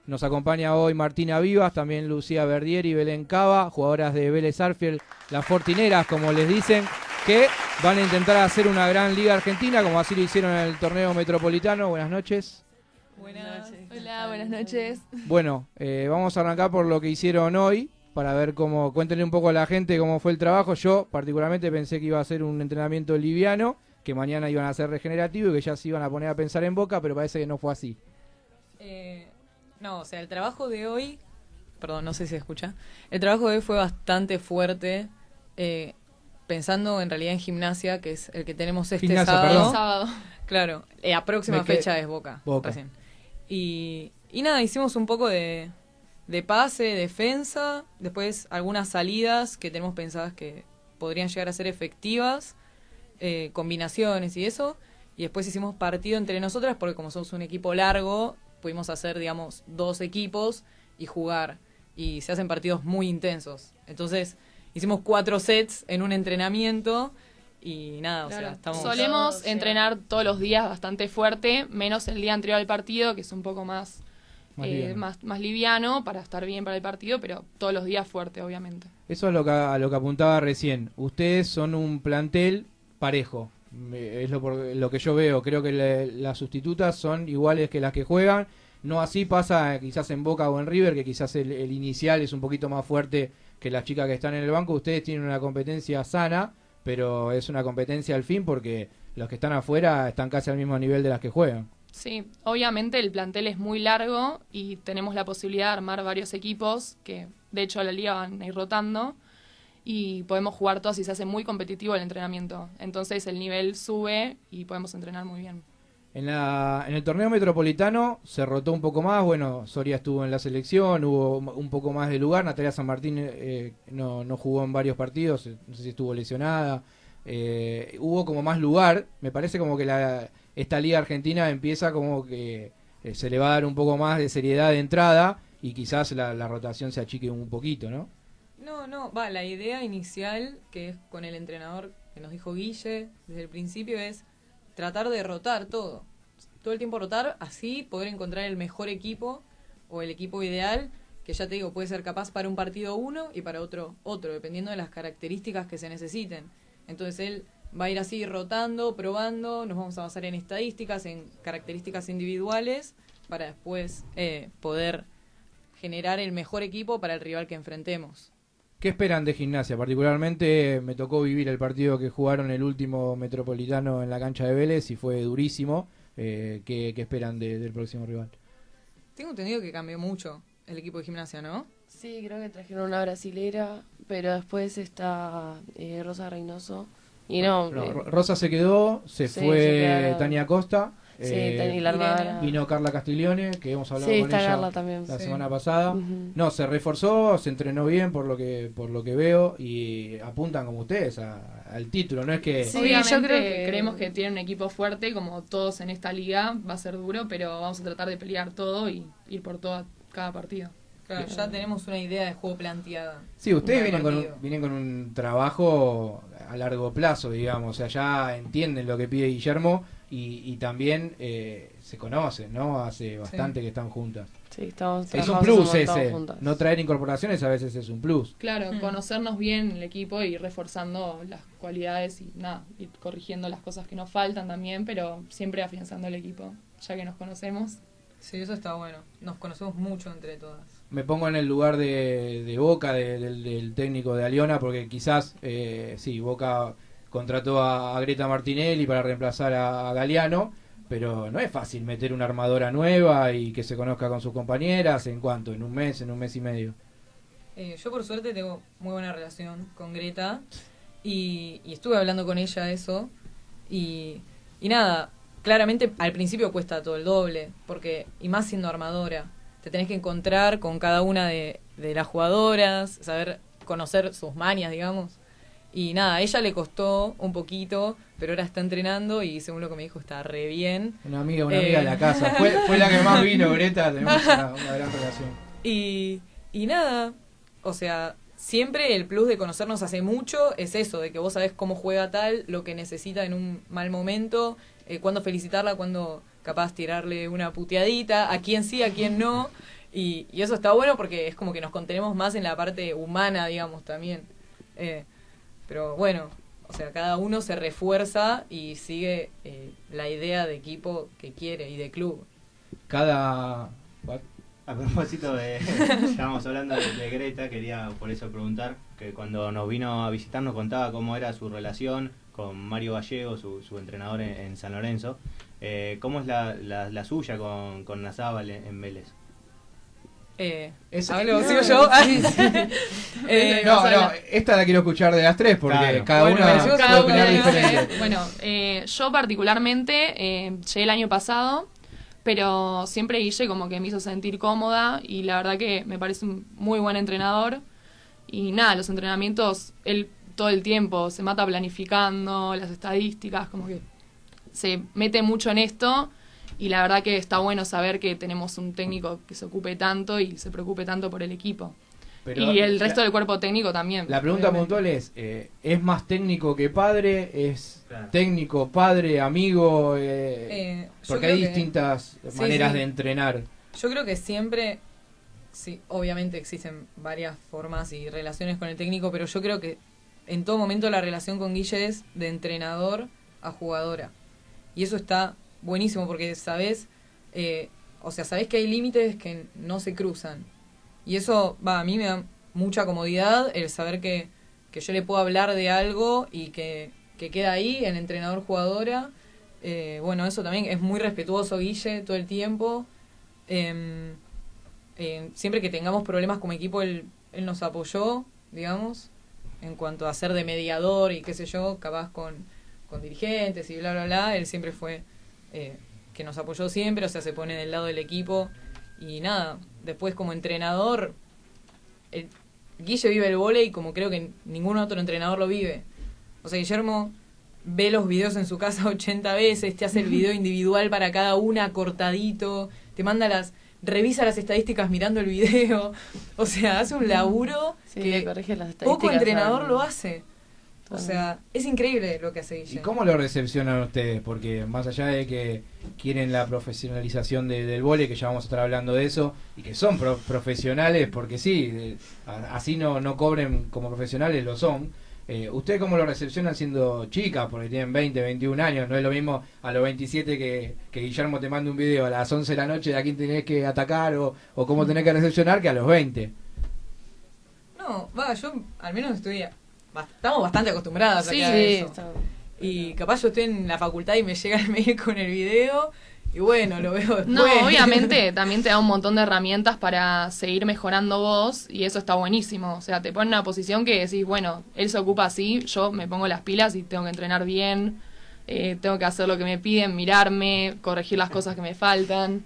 Nos acompaña hoy Martina Vivas, también Lucía Verdier y Belén Cava, jugadoras de Vélez Sarsfield, las Fortineras, como les dicen, que van a intentar hacer una gran liga argentina, como así lo hicieron en el torneo metropolitano. Buenas noches. Buenas. Hola, buenas noches. Bueno, vamos a arrancar por lo que hicieron hoy, para ver cómo, cuéntenle un poco a la gente cómo fue el trabajo. Yo particularmente pensé que iba a ser un entrenamiento liviano, que mañana iban a ser regenerativo y que ya se iban a poner a pensar en Boca, pero parece que no fue así. No, o sea, el trabajo de hoy, perdón, no sé si se escucha, el trabajo de hoy fue bastante fuerte, pensando en realidad en gimnasia, que es el que tenemos este sábado. Claro, la próxima fecha es Boca. Recién. Y nada, hicimos un poco de pase, defensa, después algunas salidas que tenemos pensadas que podrían llegar a ser efectivas, combinaciones y eso, y después hicimos partido entre nosotras porque como somos un equipo largo, pudimos hacer, digamos, 2 equipos y jugar, y se hacen partidos muy intensos. Entonces, hicimos 4 sets en un entrenamiento y nada, claro. O sea, estamos... Solemos entrenar todos los días bastante fuerte, menos el día anterior al partido, que es un poco más liviano para estar bien para el partido, pero todos los días fuerte, obviamente. Eso es a lo que apuntaba recién. Ustedes son un plantel parejo. Es lo que yo veo. Creo que las sustitutas son iguales que las que juegan. No así pasa quizás en Boca o en River, que quizás el inicial es un poquito más fuerte que las chicas que están en el banco. Ustedes tienen una competencia sana, pero es una competencia al fin porque los que están afuera están casi al mismo nivel de las que juegan. Sí, obviamente el plantel es muy largo y tenemos la posibilidad de armar varios equipos que de hecho a la liga van a ir rotando y podemos jugar todos y se hace muy competitivo el entrenamiento. Entonces el nivel sube y podemos entrenar muy bien. En el torneo metropolitano se rotó un poco más. Bueno, Soria estuvo en la selección, hubo un poco más de lugar. Natalia San Martín no jugó en varios partidos, no sé si estuvo lesionada. Hubo como más lugar. Me parece como que esta liga argentina empieza como que se le va a dar un poco más de seriedad de entrada y quizás la rotación se achique un poquito, ¿no? No, la idea inicial, que es con el entrenador que nos dijo Guille desde el principio, es tratar de rotar todo el tiempo rotar, así poder encontrar el mejor equipo o el equipo ideal, que ya te digo, puede ser capaz para un partido uno y para otro, dependiendo de las características que se necesiten. Entonces él va a ir así rotando, probando, nos vamos a basar en estadísticas, en características individuales, para después poder generar el mejor equipo para el rival que enfrentemos. ¿Qué esperan de Gimnasia? Particularmente me tocó vivir el partido que jugaron el último metropolitano en la cancha de Vélez y fue durísimo. ¿Qué esperan del próximo rival? Tengo entendido que cambió mucho el equipo de Gimnasia, ¿no? Sí, creo que trajeron una brasilera, pero después está Rosa Reynoso. Y Rosa se quedó, se fue Tania Costa. Y la armadora. Vino Carla Castiglione, que hemos hablado con ella también, la semana pasada. No, se reforzó, se entrenó bien por lo que veo y apuntan como ustedes al título, no es que... Sí, obviamente yo creo que creemos que tienen un equipo fuerte, como todos en esta liga, va a ser duro, pero vamos a tratar de pelear todo y ir por cada partido. Claro, ya tenemos una idea de juego planteada. Sí, ustedes vienen con un trabajo a largo plazo, digamos, o sea, ya entienden lo que pide Guillermo y también se conocen, ¿no? Hace bastante que están juntas. Sí, es un plus ese, no traer incorporaciones a veces es un plus. Claro, conocernos bien el equipo y reforzando las cualidades y ir corrigiendo las cosas que nos faltan también, pero siempre afianzando el equipo, ya que nos conocemos. Sí, eso está bueno, nos conocemos mucho entre todas. Me pongo en el lugar de Boca, del técnico de Aliona, porque quizás, Boca contrató a Greta Martinelli para reemplazar a Galeano, pero no es fácil meter una armadora nueva y que se conozca con sus compañeras. ¿En cuánto? ¿En un mes y medio? Yo por suerte tengo muy buena relación con Greta y estuve hablando con ella de eso y nada, claramente al principio cuesta todo el doble, porque y más siendo armadora, te tenés que encontrar con cada una de las jugadoras, saber conocer sus mañas, digamos. Y nada, a ella le costó un poquito, pero ahora está entrenando y según lo que me dijo está re bien. Una amiga de la casa. Fue la que más vino, Greta, tenemos una gran relación. Y nada, o sea, siempre el plus de conocernos hace mucho es eso, de que vos sabés cómo juega tal, lo que necesita en un mal momento, cuándo felicitarla, cuándo capaz tirarle una puteadita, a quién sí, a quién no. Y eso está bueno porque es como que nos contenemos más en la parte humana, digamos, también. Pero bueno, o sea, cada uno se refuerza y sigue la idea de equipo que quiere y de club. Cada... A propósito de, estábamos hablando de Greta, quería por eso preguntar, que cuando nos vino a visitar nos contaba cómo era su relación con Mario Gallego, su entrenador en San Lorenzo. ¿Cómo es la suya con Nazábal en Vélez? ¿Hablo? ¿Sigo yo? No, esta la quiero escuchar de las tres, porque claro, cada bueno, una cada puede opinar una diferente. Bueno, yo particularmente llegué el año pasado, pero siempre Guille como que me hizo sentir cómoda y la verdad que me parece un muy buen entrenador. Y nada, los entrenamientos, él todo el tiempo se mata planificando las estadísticas, como que se mete mucho en esto. Y la verdad que está bueno saber que tenemos un técnico que se ocupe tanto y se preocupe tanto por el equipo. Pero y el resto del cuerpo técnico también. La pregunta obviamente. puntual ¿es más técnico que padre? ¿Es Claro. técnico, padre, amigo? Yo Porque creo hay que- distintas Sí, maneras sí. de entrenar. Yo creo que siempre, sí, obviamente existen varias formas y relaciones con el técnico, pero yo creo que en todo momento la relación con Guille es de entrenador a jugadora. Y eso está buenísimo porque sabés que hay límites que no se cruzan. Y eso, a mí me da mucha comodidad el saber que yo le puedo hablar de algo y que queda ahí, el entrenador-jugadora. Bueno, eso también es muy respetuoso Guille todo el tiempo. Siempre que tengamos problemas como equipo, él nos apoyó, digamos, en cuanto a ser de mediador y qué sé yo, capaz con dirigentes y bla, bla, bla. Él siempre fue que nos apoyó siempre, o sea, se pone del lado del equipo. Y nada, después como entrenador, Guille vive el vóley como creo que ningún otro entrenador lo vive. O sea, Guillermo ve los videos en su casa 80 veces, te hace el video individual para cada una, cortadito, te manda revisa las estadísticas mirando el video. O sea, hace un laburo Sí, que le corrige las estadísticas. poco entrenador al- lo hace. O sea, es increíble lo que hace ¿Y Guille. cómo lo recepcionan ustedes? Porque más allá de que quieren la profesionalización del vóley, que ya vamos a estar hablando de eso, y que son profesionales, porque sí, así no cobren como profesionales, lo son. ¿Ustedes cómo lo recepcionan siendo chicas? Porque tienen 20, 21 años, no es lo mismo a los 27 que Guillermo te mande un video a las 11 de la noche de a quién tenés que atacar o cómo tenés que recepcionar que a los 20. No, yo al menos estamos bastante acostumbradas Sí, a Sí, eso. está- Y capaz yo estoy en la facultad y me llega el mail con el video y bueno, lo veo después. No, obviamente también te da un montón de herramientas para seguir mejorando vos y eso está buenísimo. O sea, te pone en una posición que decís, bueno, él se ocupa así, yo me pongo las pilas y tengo que entrenar bien, tengo que hacer lo que me piden, mirarme, corregir las cosas que me faltan.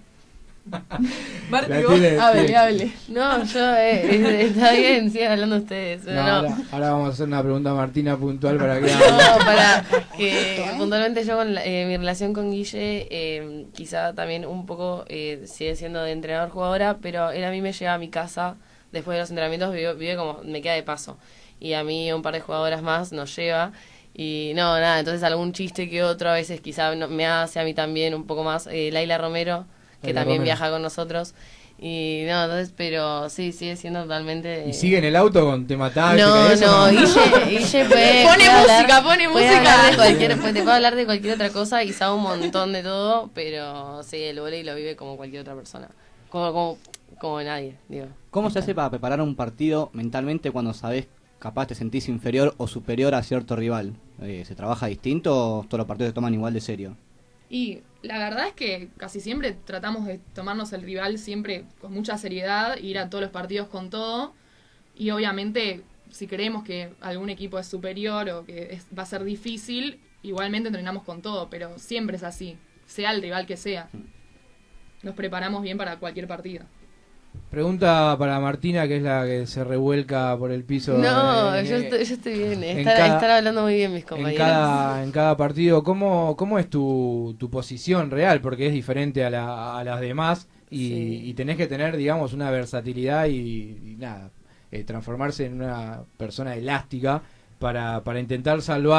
Marti, La vos- tiene- Hable. No, yo, está bien, sigan hablando ustedes. No, No, ahora vamos a hacer una pregunta a Martina puntual para que No, para que puntualmente yo con mi relación con Guille, quizá también un poco sigue siendo de entrenador-jugadora, pero él a mí me llega a mi casa después de los entrenamientos, vive como, me queda de paso. Y a mí un par de jugadoras más nos lleva. Y no, nada, entonces algún chiste que otro a veces quizá me hace a mí también un poco más. Laila Romero, que Laila también Romero. viaja con nosotros. Y no, entonces, pero sí, sigue siendo totalmente... ¿Y sigue en el auto con tema táctica No, y eso? no, Guille puede... Pone puede hablar- música, pone puede música. hablar de te puede hablar de cualquier otra cosa y sabe un montón de todo, pero sí, el vóley lo vive como cualquier otra persona. Como nadie, digo. ¿Cómo se hace para preparar un partido mentalmente cuando sabés, capaz te sentís inferior o superior a cierto rival? ¿Se trabaja distinto o todos los partidos se toman igual de serio? Y la verdad es que casi siempre tratamos de tomarnos el rival siempre con mucha seriedad, ir a todos los partidos con todo. Y obviamente, si creemos que algún equipo es superior o que va a ser difícil, igualmente entrenamos con todo, pero siempre es así, sea el rival que sea. Nos preparamos bien para cualquier partido. Pregunta para Martina, que es la que se revuelca por el piso. No, yo estoy bien. en Están cada- hablando muy bien mis compañeros. en cada partido. ¿Cómo es tu posición real? Porque es diferente a las demás y tenés que tener, digamos, una versatilidad y transformarse en una persona elástica para intentar salvar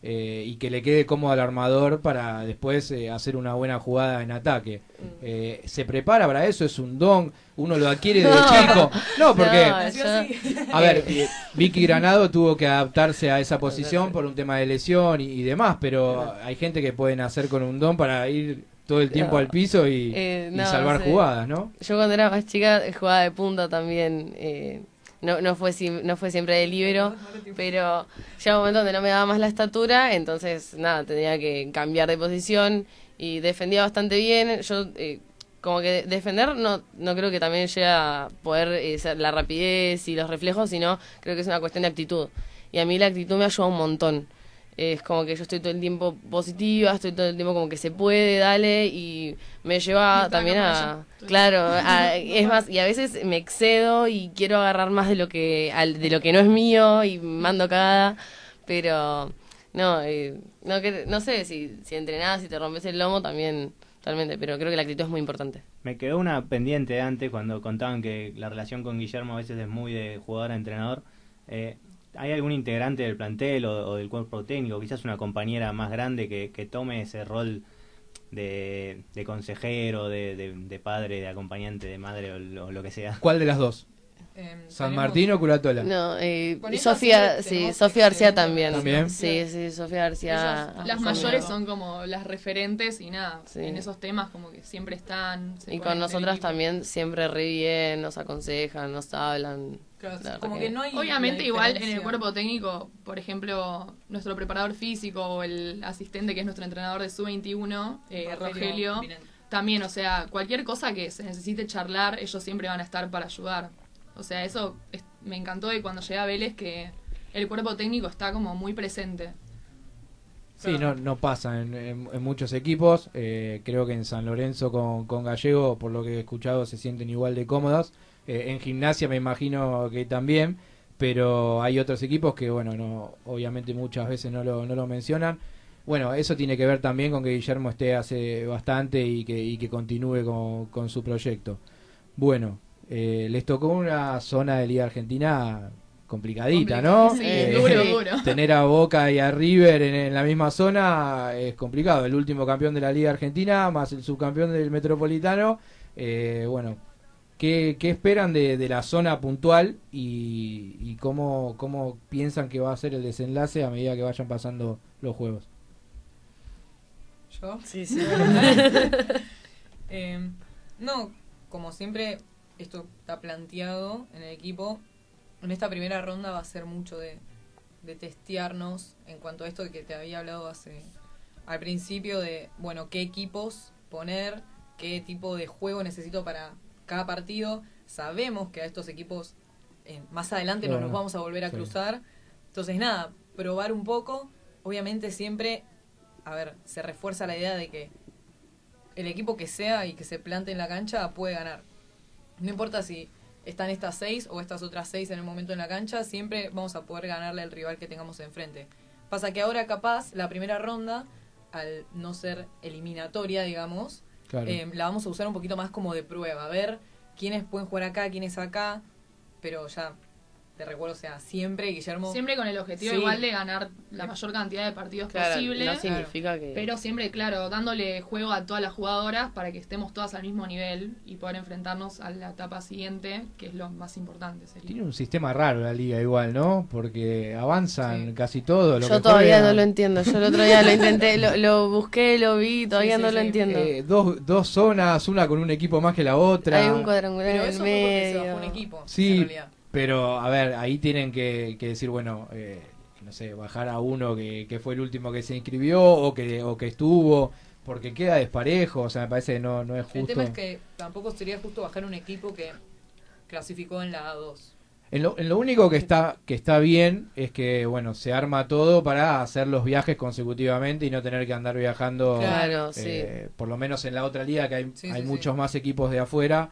y que le quede cómodo al armador para después hacer una buena jugada en ataque. ¿Se prepara para eso? ¿Es un don? ¿Uno lo adquiere de chico? No, porque... A ver, Vicky Granado tuvo que adaptarse a esa posición por un tema de lesión y demás, pero hay gente que puede nacer con un don para ir todo el tiempo al piso y salvar jugadas, ¿no? Yo cuando era más chica jugaba de punta también. No fue siempre de líbero, pero llega un momento donde no me daba más la estatura, entonces nada, tenía que cambiar de posición y defendía bastante bien. Yo como que defender no creo que también llegue a poder ser la rapidez y los reflejos, sino creo que es una cuestión de actitud. Y a mí la actitud me ayuda un montón. Es como que yo estoy todo el tiempo positiva, estoy todo el tiempo como que se puede, dale, y me lleva también a... Claro, es más, y a veces me excedo y quiero agarrar más de lo que no es mío y mando cagada, pero no sé, si entrenás, si te rompes el lomo también, totalmente, pero creo que la actitud es muy importante. Me quedó una pendiente antes cuando contaban que la relación con Guillermo a veces es muy de jugador a entrenador. ¿Hay algún integrante del plantel o del cuerpo técnico, quizás una compañera más grande que tome ese rol de consejero, de padre, de acompañante, de madre o lo que sea? ¿Cuál de las dos? ¿San Martín o Curatola? No, Sofía García también. ¿También? Sí, Sofía García. Las mayores son como las referentes y nada, en esos temas como que siempre están. Y con nosotras también siempre re bien, nos aconsejan, nos hablan. Claro, como que no hay obviamente igual en el cuerpo técnico, por ejemplo, nuestro preparador físico o el asistente que es nuestro entrenador de Sub-21, Rogelio, también, o sea, cualquier cosa que se necesite charlar, ellos siempre van a estar para ayudar. O sea, eso me encantó de cuando llegué a Vélez, que el cuerpo técnico está como muy presente. Sí, no pasa en muchos equipos. Creo que en San Lorenzo con Gallego, por lo que he escuchado, se sienten igual de cómodas. En Gimnasia me imagino que también, pero hay otros equipos que, bueno, obviamente muchas veces no lo mencionan. Bueno, eso tiene que ver también con que Guillermo esté hace bastante y que continúe con su proyecto. Bueno, les tocó una zona de Liga Argentina complicadita, ¿no? Sí, duro. Tener a Boca y a River en la misma zona es complicado. El último campeón de la Liga Argentina más el subcampeón del Metropolitano. Bueno, ¿qué esperan de la zona puntual y cómo piensan que va a ser el desenlace a medida que vayan pasando los juegos? ¿Yo? Sí. No, como siempre, esto está planteado en el equipo. En esta primera ronda va a ser mucho de testearnos en cuanto a esto que te había hablado al principio de, bueno, qué equipos poner, qué tipo de juego necesito para cada partido. Sabemos que a estos equipos más adelante nos los vamos a volver a cruzar. Entonces, nada, probar un poco. Obviamente siempre, se refuerza la idea de que el equipo que sea y que se plante en la cancha puede ganar. No importa si están estas 6 o estas otras 6 en el momento en la cancha, siempre vamos a poder ganarle al rival que tengamos enfrente. Pasa que ahora capaz la primera ronda, al no ser eliminatoria, digamos, claro, la vamos a usar un poquito más como de prueba, a ver quiénes pueden jugar acá, quiénes acá, pero ya te recuerdo, o sea, siempre Guillermo... Siempre con el objetivo igual de ganar la mayor cantidad de partidos posible. No significa que... Pero siempre, claro, dándole juego a todas las jugadoras para que estemos todas al mismo nivel y poder enfrentarnos a la etapa siguiente, que es lo más importante. Tiene un sistema raro la liga igual, ¿no? Porque avanzan casi todo. Yo todavía no lo entiendo. Yo el otro día lo intenté, lo busqué, lo vi, todavía no lo entiendo. Dos zonas, una con un equipo más que la otra. Hay un cuadrangular en el medio. Se bajó un equipo, sí, en realidad. Pero, a ver, ahí tienen que decir, bueno, no sé, bajar a uno que fue el último que se inscribió o que estuvo, porque queda desparejo, o sea, me parece que no es justo. El tema es que tampoco sería justo bajar un equipo que clasificó en la A2. En lo único que está bien es que, bueno, se arma todo para hacer los viajes consecutivamente y no tener que andar viajando, claro, por lo menos en la otra liga, que hay muchos más equipos de afuera.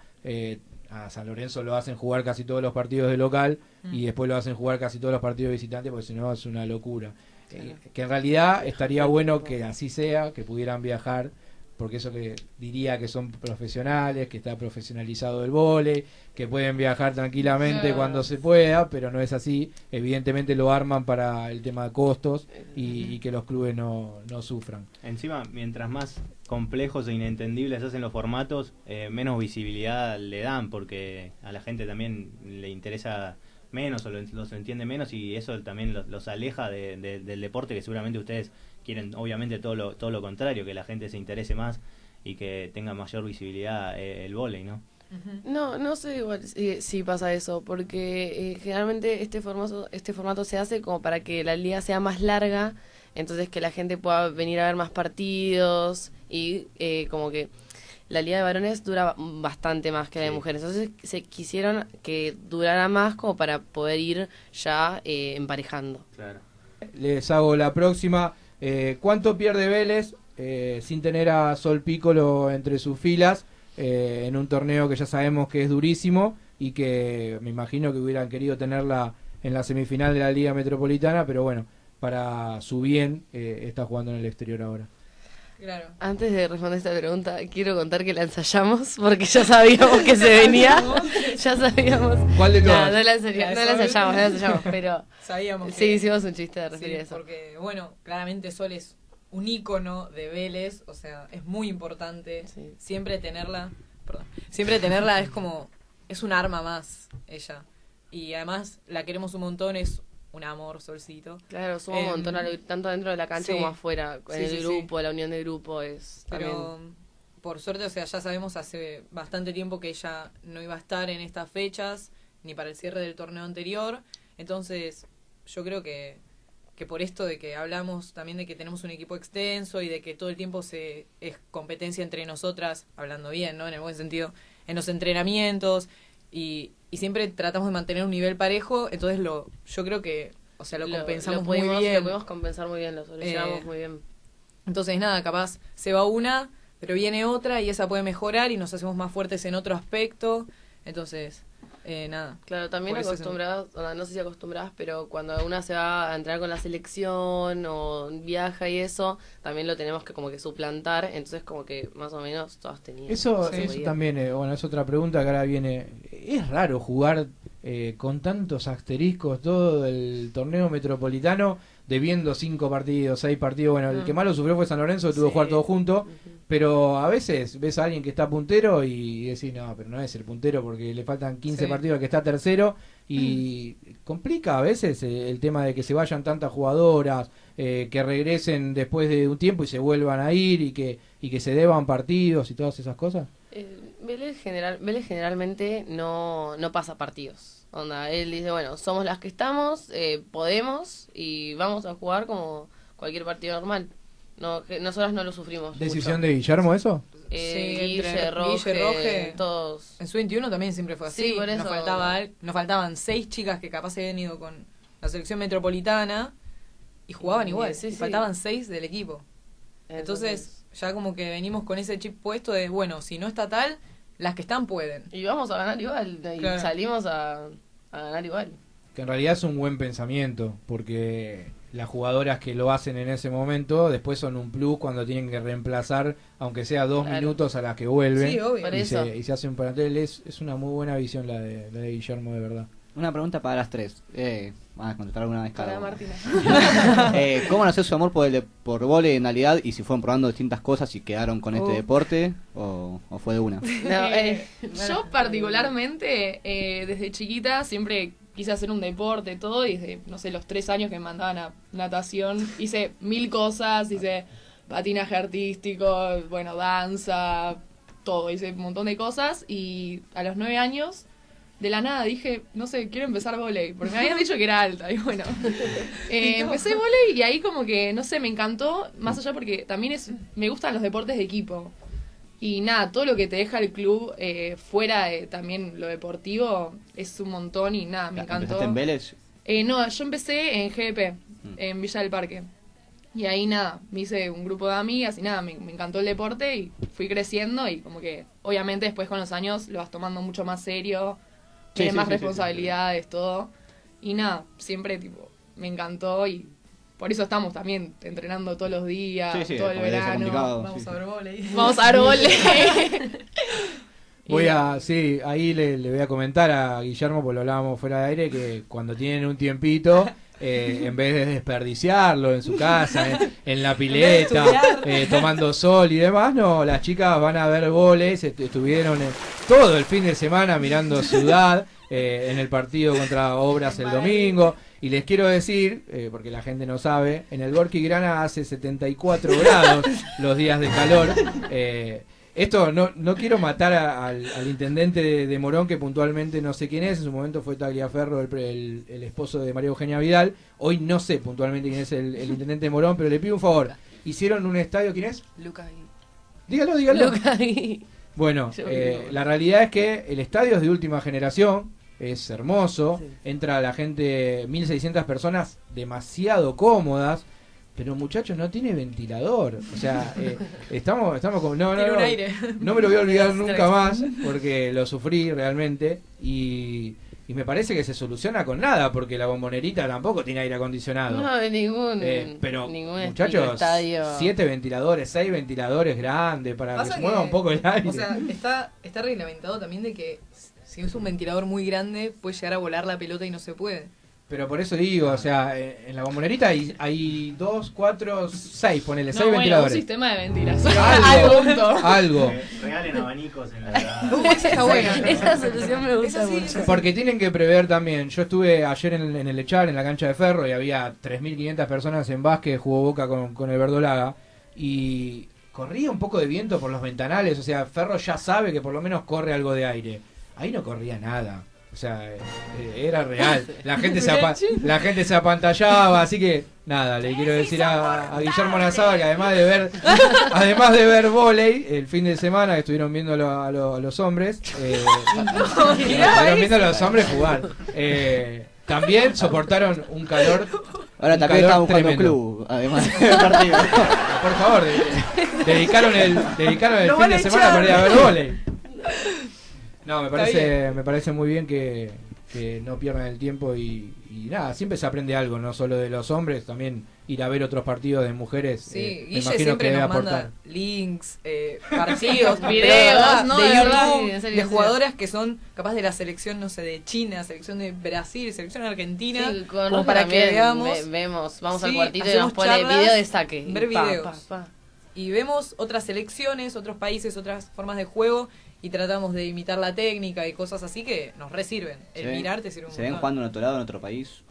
A San Lorenzo lo hacen jugar casi todos los partidos de local y después lo hacen jugar casi todos los partidos de visitante, porque si no es una locura. Que en realidad estaría bueno que así sea, que pudieran viajar, porque eso que diría que son profesionales, que está profesionalizado el vóley, que pueden viajar tranquilamente Claro. cuando se pueda, pero no es así. Evidentemente lo arman para el tema de costos y que los clubes no sufran. Encima, mientras más complejos e inentendibles hacen los formatos, menos visibilidad le dan, porque a la gente también le interesa menos o los entiende menos, y eso también los aleja del deporte, que seguramente ustedes quieren, obviamente, todo lo contrario, que la gente se interese más y que tenga mayor visibilidad el vóley, ¿no? No sé igual si pasa eso, porque generalmente este formato se hace como para que la liga sea más larga, entonces que la gente pueda venir a ver más partidos y como que la liga de varones dura bastante más que la de Sí. mujeres, entonces se quisieron que durara más como para poder ir ya emparejando. Claro. Les hago la próxima. ¿Cuánto pierde Vélez sin tener a Sol Piccolo entre sus filas en un torneo que ya sabemos que es durísimo y que me imagino que hubieran querido tenerla en la semifinal de la Liga Metropolitana, pero bueno, para su bien está jugando en el exterior ahora? Claro. Antes de responder esta pregunta, quiero contar que la ensayamos porque ya sabíamos que se venía. Ya sabíamos. ¿Cuál de No, todas? no la ensayamos, pero Sabíamos que... sí hicimos un chiste de referir a Sí, eso. porque, bueno, claramente Sol es un ícono de Vélez, o sea, es muy importante. Sí. Siempre tenerla es como, es un arma más, ella. Y además la queremos un montón, es un amor, Solcito. Claro, suma un montón, tanto dentro de la cancha sí. como afuera. En Sí, el sí, grupo, la unión de grupo es Pero también. por suerte, o sea, ya sabemos hace bastante tiempo que ella no iba a estar en estas fechas, ni para el cierre del torneo anterior. Entonces, yo creo que por esto de que hablamos también de que tenemos un equipo extenso y de que todo el tiempo es competencia entre nosotras, hablando bien, ¿no? En el buen sentido, en los entrenamientos y siempre tratamos de mantener un nivel parejo, entonces yo creo que, o sea, lo compensamos muy bien. Lo pudimos compensar muy bien, lo sobrellevamos muy bien. Entonces, nada, capaz se va una, pero viene otra y esa puede mejorar y nos hacemos más fuertes en otro aspecto. Entonces, nada. Claro, también Por eso acostumbradas, no sé si acostumbradas, pero cuando una se va a entrenar con la selección o viaja y eso, también lo tenemos que como que suplantar, entonces como que más o menos todas tenían. Eso Sí. también, bueno, es otra pregunta que ahora viene. Es raro jugar con tantos asteriscos todo el torneo metropolitano, debiendo 5 partidos, 6 partidos. Bueno, el que más lo sufrió fue San Lorenzo, que tuvo que Sí. jugar todo junto. Pero a veces ves a alguien que está puntero y decís, no, pero no es el puntero porque le faltan 15 Sí. partidos al que está tercero. Y complica a veces el tema de que se vayan tantas jugadoras, que regresen después de un tiempo y se vuelvan a ir y que se deban partidos y todas esas cosas. Vélez generalmente no pasa partidos. Onda, él dice, bueno, somos las que estamos, podemos y vamos a jugar como cualquier partido normal. No, nosotras no lo sufrimos. ¿Decisión mucho. de Guillermo eso? Sí, Guille, entre Roge, Guille, Roge. todos. En su 21 también siempre fue así. Sí, por eso. Nos faltaban 6 chicas que capaz se habían ido con la selección metropolitana y jugaban igual. Sí, y sí. faltaban 6 del equipo. Entonces, ya como que venimos con ese chip puesto de, bueno, si no está tal, las que están pueden. Y vamos a ganar igual. Y Claro. salimos a ganar igual. Que en realidad es un buen pensamiento, porque las jugadoras que lo hacen en ese momento después son un plus cuando tienen que reemplazar, aunque sea 2 Claro. minutos a las que vuelven. Sí, obvio. Por y, eso. se hace un plantel. Es una muy buena visión la de Guillermo, de verdad. Una pregunta para las tres. Van a contestar alguna vez cada Para una. Martina. ¿Cómo nació su amor por vóley en realidad? Y si fueron probando distintas cosas y quedaron con este deporte, o fue de una. No, Yo particularmente, desde chiquita, siempre quise hacer un deporte, todo, y desde, no sé, los 3 años que me mandaban a natación, hice 1000 cosas, hice patinaje artístico, bueno, danza, todo, hice un montón de cosas, y a los 9 años, de la nada dije, no sé, quiero empezar vóley, porque me habían dicho que era alta, y bueno, empecé vóley y ahí como que, no sé, me encantó, más allá porque también me gustan los deportes de equipo. Y nada, todo lo que te deja el club fuera de también lo deportivo es un montón y nada, me encantó. ¿Empezaste en Vélez? No, yo empecé en GDP, en Villa del Parque. Y ahí nada, me hice un grupo de amigas y nada, me encantó el deporte y fui creciendo y como que obviamente después con los años lo vas tomando mucho más serio, tienes más responsabilidades, todo. Y nada, siempre tipo, me encantó y por eso estamos también entrenando todos los días, Sí, sí, todo el porque debe ser verano. complicado. Vamos Sí, a ver vóley. Vamos a ver vóley. Ahí le voy a comentar a Guillermo, porque lo hablábamos fuera de aire, que cuando tienen un tiempito, en vez de desperdiciarlo en su casa, en la pileta, tomando sol y demás, no, las chicas van a ver vóley, estuvieron todo el fin de semana mirando Ciudad, en el partido contra Obras el domingo. Y les quiero decir, porque la gente no sabe, en el Gorki Grana hace 74 grados los días de calor. Esto no quiero matar al intendente de Morón, que puntualmente no sé quién es, en su momento fue Tagliaferro, el esposo de María Eugenia Vidal. Hoy no sé puntualmente quién es el intendente de Morón, pero le pido un favor. Hicieron un estadio, ¿quién es? Lucas Gui. Dígalo. Lucas Gui. Bueno, la realidad es que el estadio es de última generación, es hermoso, Sí. entra la gente, 1.600 personas demasiado cómodas, pero muchachos, no tiene ventilador. O sea, estamos como... Tiene un aire. No me lo voy a olvidar nunca más, porque lo sufrí realmente, y me parece que se soluciona con nada, porque la Bombonerita tampoco tiene aire acondicionado. No, de ningún. Pero ningún muchachos, estadio. 7 ventiladores, 6 ventiladores grandes para que Pasa se mueva un poco el aire. O sea, está reglamentado también de que si es un ventilador muy grande puede llegar a volar la pelota y no se puede. Pero por eso digo, o sea, en la Bombonerita hay 2, 4, 6, ponele, 6 No, bueno, un ventiladores. sistema de ventilación. Algo, Al punto. algo. Regalen abanicos en la Esa está buena. Esa solución me gusta Esa sí, mucho. Porque tienen que prever también. Yo estuve ayer en el Echar, en la cancha de Ferro, y había 3.500 personas en básquet, jugó Boca con el Verdolaga, y corría un poco de viento por los ventanales. O sea, Ferro ya sabe que por lo menos corre algo de aire. Ahí no corría nada. O sea, era real. La gente se apantallaba, así que nada, le quiero decir a Guillermo Nazábal que además de ver vóley el fin de semana, que estuvieron viéndolo a los hombres, estuvieron viendo a los hombres jugar. También soportaron un calor. Ahora un también calor estamos jugando tremendo. club, además del partido. Por favor, dedicaron el Lo fin van de a semana echar. para ir a ver vóley. No, me parece muy bien que no pierdan el tiempo y nada, siempre se aprende algo, no solo de los hombres, también ir a ver otros partidos de mujeres. Sí, me Guille imagino que siempre debe nos aportar. manda links, partidos, Videos, videos, ¿no? de De verdad, YouTube, sí, en serio, de en serio. jugadoras que son capaz de la selección, no sé, de China, selección de Brasil, selección argentina, Sí, con como Rosa para que también veamos vemos, vamos al Sí, cuartito y hacemos nos pone charlas, video de saque. ver Y pa, videos. pa, pa. y vemos otras selecciones, otros países, otras formas de juego y tratamos de imitar la técnica y cosas así que nos resirven. Se El ven- mirar te sirve un ¿Se ven montón. jugando en otro lado, en otro país?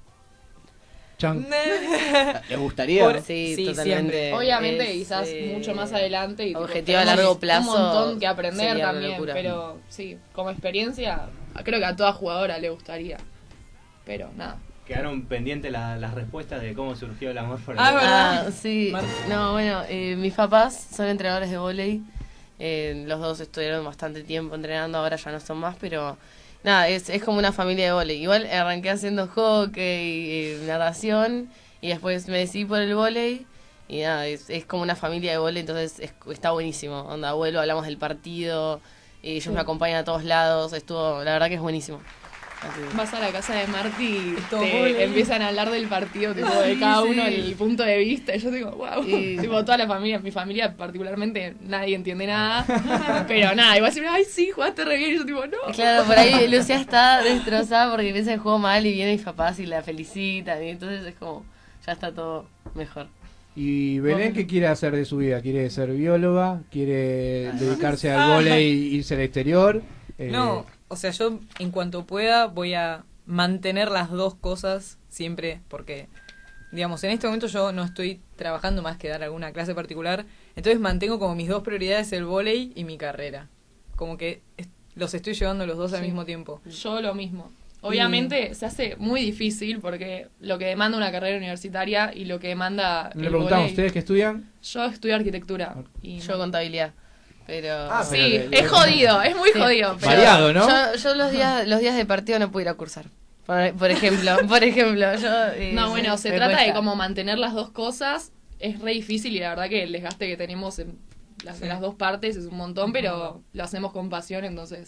Chan. ¿Les gustaría? Por- Sí, Sí, totalmente. siempre. Obviamente, Es, quizás mucho más adelante. Y tipo, objetivo a tenemos largo plazo Un montón que aprender sería una también. locura. Pero sí, como experiencia, creo que a toda jugadora le gustaría. Pero nada. Quedaron pendientes las respuestas de cómo surgió el amor por el Ah, vóley. ¿verdad? Sí. Marta. No, bueno, mis papás son entrenadores de vóley. Los dos estuvieron bastante tiempo entrenando, ahora ya no son más, pero nada, es como una familia de vóley. Igual arranqué haciendo hockey, natación, y después me decidí por el vóley. Y nada, es como una familia de vóley, entonces está buenísimo. Onda, vuelvo, hablamos del partido, y ellos me acompañan a todos lados, la verdad que es buenísimo. Así. Vas a la casa de Marty y todo te vóley. empiezan a hablar del partido, tipo, de cada uno el punto de vista. Y yo digo, wow. Y- Tipo, toda la familia, mi familia particularmente, nadie entiende nada. Pero nada, igual siempre, ay, sí, jugaste re bien. Y yo tipo, no. Claro, por ahí Lucía está destrozada porque piensa que jugó mal y vienen mis papás y la felicitan. Y entonces es como, ya está todo mejor. ¿Y Belén qué quiere hacer de su vida? ¿Quiere ser bióloga? ¿Quiere dedicarse al vóley e irse al exterior? No, o sea, yo en cuanto pueda voy a mantener las dos cosas siempre porque, digamos, en este momento yo no estoy trabajando más que dar alguna clase particular, entonces mantengo como mis dos prioridades el vóley y mi carrera. Como que los estoy llevando los dos al Sí. mismo tiempo. Yo lo mismo. Obviamente se hace muy difícil porque lo que demanda una carrera universitaria y lo que demanda ¿Le el preguntamos vóley- ustedes qué estudian? Yo estudio arquitectura. Y Yo contabilidad. Pero. Ah, pero sí, le- es jodido, es muy Sí. jodido. Pero Variado, ¿no? Yo los días de partido no puedo ir a cursar. Por ejemplo, yo. No, bueno, se me trata de cuesta. como mantener las dos cosas. Es re difícil y la verdad que el desgaste que tenemos en las dos partes es un montón, pero lo hacemos con pasión, entonces.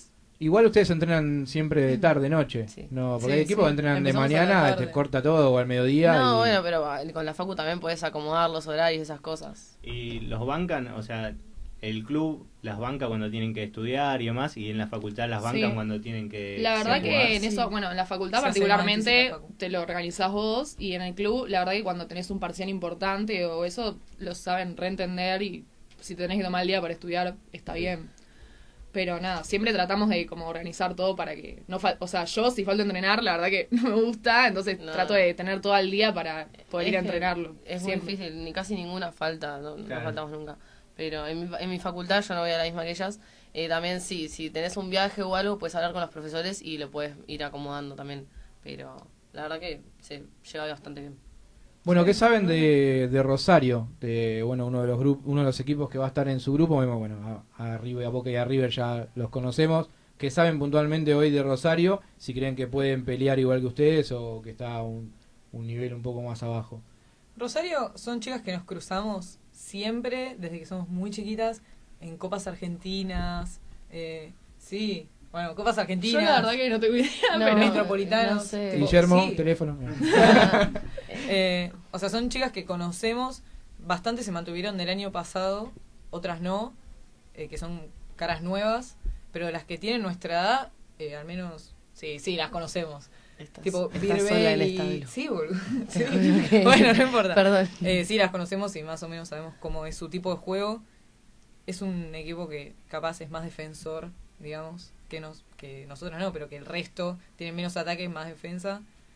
Igual ustedes entrenan siempre de tarde, noche, Sí. ¿no? Porque Sí, hay equipos sí. que entrenan de Empezamos a la mañana, tarde. te corta todo, o al mediodía. No, y- bueno, pero con la facu también podés acomodar los horarios y esas cosas. Y los bancan, o sea, el club las banca cuando tienen que estudiar y demás, y en la facultad las bancan Sí. cuando tienen que... La verdad jugar. que en Sí. eso, bueno, en la facultad Se hace particularmente antes en la facu. te lo organizás vos y en el club, la verdad que cuando tenés un parcial importante o eso, lo saben reentender y si tenés que tomar el día para estudiar, está bien. Pero nada, siempre tratamos de como organizar todo para que no o sea, yo si falto a entrenar, la verdad que no me gusta, entonces No. trato de tener todo el día para poder ir a Es que entrenarlo. Es siempre. muy difícil, ni casi ninguna falta, no Claro. faltamos nunca. Pero en mi facultad, yo no voy a la misma que ellas, también sí, si tenés un viaje o algo, puedes hablar con los profesores y lo puedes ir acomodando también. Pero la verdad que se lleva bastante bien. Bueno, ¿qué saben de Rosario? De, bueno, uno de los equipos que va a estar en su grupo. Bueno, a River, a Boca y a River ya los conocemos. ¿Qué saben puntualmente hoy de Rosario? Si creen que pueden pelear igual que ustedes o que está a un nivel un poco más abajo. Rosario son chicas que nos cruzamos siempre, desde que somos muy chiquitas, en Copas Argentinas. Sí, bueno, Copas Yo Argentinas. la verdad que no tengo idea, No, pero metropolitanos. no sé. Tipo, Guillermo, sí. teléfono. O sea, son chicas que conocemos, bastante se mantuvieron del año pasado, otras no, que son caras nuevas, pero las que tienen nuestra edad, al menos, sí, las conocemos. Tipo, estás sola en Birbel esta, y... Belu. Sí, boludo. Sí. Te juro que- Bueno, no importa. Perdón. Sí, las conocemos y más o menos sabemos cómo es su tipo de juego. Es un equipo que capaz es más defensor, digamos, que nosotros no, pero que el resto tiene menos ataque, más defensa.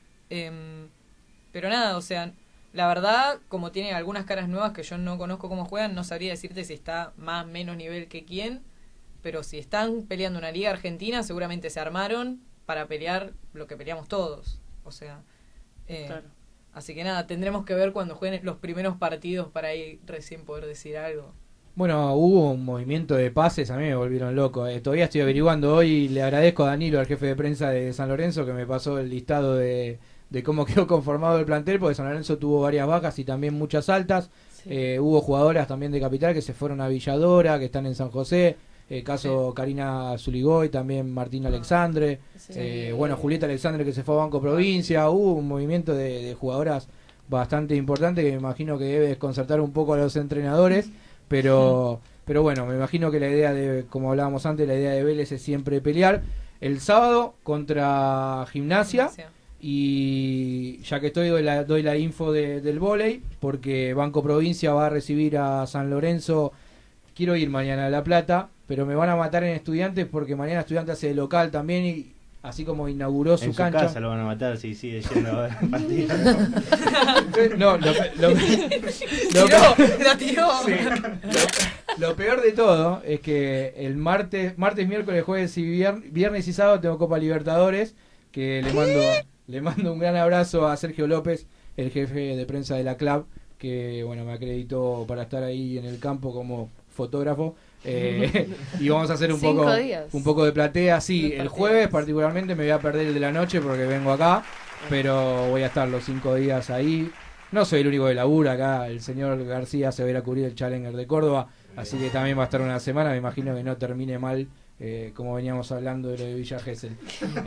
Pero nada, o sea, la verdad, como tiene algunas caras nuevas que yo no conozco cómo juegan, no sabría decirte si está más menos nivel que quién, pero si están peleando una liga argentina, seguramente se armaron para pelear lo que peleamos todos. O sea, Claro. así que nada, tendremos que ver cuando jueguen los primeros partidos para ahí recién poder decir algo. Bueno, hubo un movimiento de pases, a mí me volvieron loco. Todavía estoy averiguando hoy y le agradezco a Danilo, al jefe de prensa de San Lorenzo, que me pasó el listado de cómo quedó conformado el plantel, porque San Lorenzo tuvo varias bajas y también muchas altas. Sí. Hubo jugadoras también de Capital que se fueron a Villadora, que están en San José. Caso Karina Zuligoy, también Martín Alexandre. Sí. Bueno, Julieta Alexandre que se fue a Banco Provincia. Hubo un movimiento de jugadoras bastante importante que me imagino que debe desconcertar un poco a los entrenadores. Pero bueno, me imagino que la idea de, como hablábamos antes, la idea de Vélez es siempre pelear. El sábado contra Gimnasia. Y ya que estoy, doy la info del vóley, porque Banco Provincia va a recibir a San Lorenzo. Quiero ir mañana a La Plata, pero me van a matar en Estudiantes porque mañana Estudiantes hace de local también y así como inauguró su En su cancha. casa lo van a matar si sigue yendo a ver partidos. No, ¡La tiró! lo peor de todo es que el martes, miércoles, jueves y viernes y sábado tengo Copa Libertadores, que le mando un gran abrazo a Sergio López, el jefe de prensa de la club, que bueno, me acreditó para estar ahí en el campo como fotógrafo. Y vamos a hacer un 5 poco días. un poco de platea. Sí, Los el partidos. jueves particularmente me voy a perder el de la noche porque vengo acá, pero voy a estar los 5 días ahí. No soy el único de labura acá, el señor García se va a ir a cubrir el Challenger de Córdoba, así que también va a estar una semana, me imagino que no termine mal, como veníamos hablando de lo de Villa Gesell.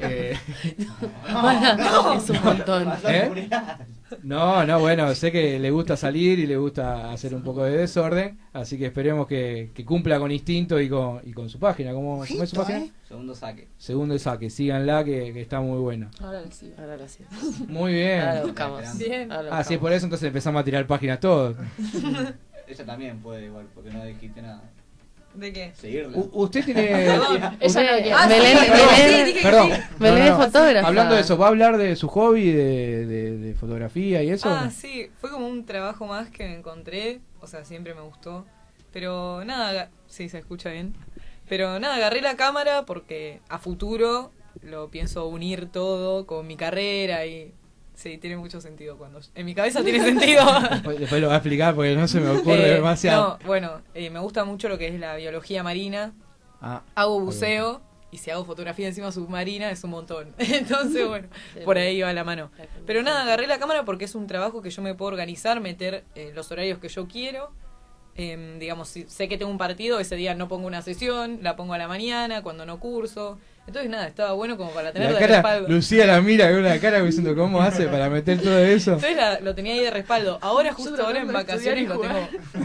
Es un montón. ¿Eh? No, bueno, sé que le gusta salir y le gusta hacer un poco de desorden, así que esperemos que cumpla con instinto y con su página. ¿Cómo es su página? Segundo saque. Segundo saque, síganla que está muy buena. Ahora le sigo. Ahora sí. Muy bien. Ahora lo buscamos. Bien. Ahora lo Ah, sí, buscamos. por eso entonces empezamos a tirar páginas todos. Ella también puede igual, porque no dijiste nada. ¿De qué? Seguirla. Usted tiene... Ella no quiere. Ah, sí, Belén, sí, Belén, dije que Perdón. sí. Belén es fotógrafa. Hablando de eso, ¿va a hablar de su hobby de fotografía y eso? Ah, sí, fue como un trabajo más que me encontré, o sea, siempre me gustó. Pero nada, sí, se escucha bien. Pero nada, agarré la cámara porque a futuro lo pienso unir todo con mi carrera y sí, tiene mucho sentido cuando... En mi cabeza tiene sentido. Después lo va a explicar porque no se me ocurre demasiado. No, bueno, me gusta mucho lo que es la biología marina. Ah, Hago buceo y si hago fotografía encima submarina es un montón. Entonces, bueno, por ahí va la mano. Pero nada, agarré la cámara porque es un trabajo que yo me puedo organizar, meter los horarios que yo quiero. Digamos, si sé que tengo un partido, ese día no pongo una sesión, la pongo a la mañana, cuando no curso. Entonces nada, estaba bueno como para La tener de cara, respaldo. Lucía la mira con una cara diciendo, ¿cómo hace para meter todo eso? Entonces lo tenía ahí de respaldo. Ahora, justo ahora en vacaciones lo tengo.